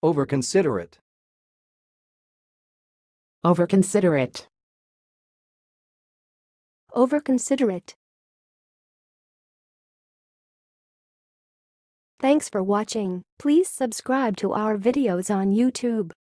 overconsiderate, overconsiderate, overconsiderate. Thanks for watching. Please subscribe to our videos on YouTube.